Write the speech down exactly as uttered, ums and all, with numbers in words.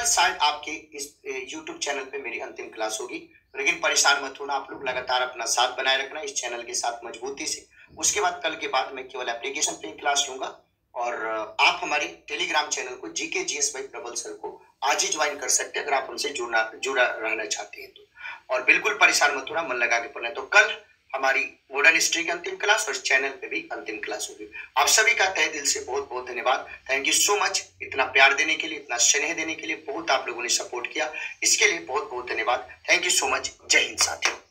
कल शायद आपके इस यूट्यूब चैनल पे मेरी अंतिम क्लास होगी, लेकिन परेशान मत होना, आप लोग लगातार अपना साथ बनाए रखना इस चैनल के साथ मजबूती से। उसके बाद कल के बाद मैं केवल एप्लीकेशन पे क्लास लूंगा, और आप हमारे टेलीग्राम चैनल को GK GS by Prabal sir को आज ही ज्वाइन कर सकते हैं अगर आप हमसे जुड़ना जुड़ा रहना चाहते हैं तो। और बिल्कुल परेशान मत होना, मन लगा के पढ़ना। तो कल हमारी मॉडर्न हिस्ट्री की अंतिम क्लास और चैनल पे भी अंतिम क्लास होगी। आप सभी का तहे दिल से बहुत बहुत धन्यवाद। थैंक यू सो मच, इतना प्यार देने के लिए, इतना स्नेह देने के लिए, बहुत आप लोगों ने सपोर्ट किया, इसके लिए बहुत बहुत धन्यवाद। Thank you so much. जय हिंद साथियों।